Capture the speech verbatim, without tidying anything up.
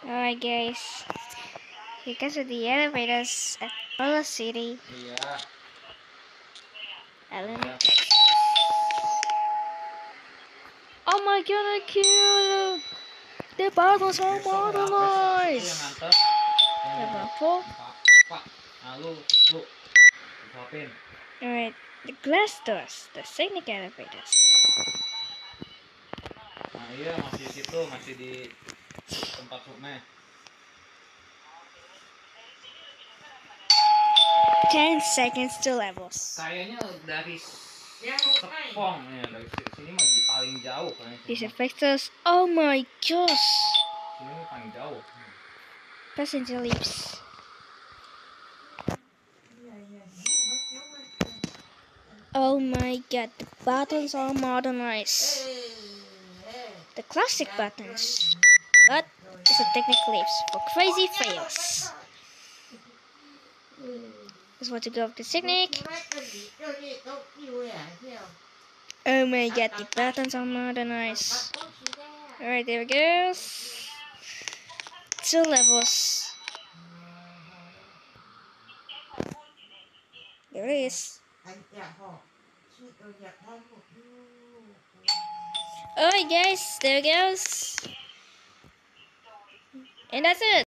Alright guys, here comes the elevators at Polo City, Iya. Allen, Texas. Oh my god, I killed! The battles are modernized! Level four. Pak, nah lu, lu, suapin. Alright, the glass doors, the scenic elevators. Nah iya masih di situ, masih di tempat rumah. Ten seconds to levels. Kayaknya dari Sepong ya, dari sini mah paling jauh kayaknya. These effectors, oh my gosh! Sini mah paling jauh. Passenger leaves. Oh my god, the buttons are modernized. The classic buttons. But it's a Teknikk leaves for crazy fails. Just want to go with the Teknikk. Oh my god, the buttons are modernized. Alright, there it goes. Two levels. There it is. Alright guys, there it goes. And that's it.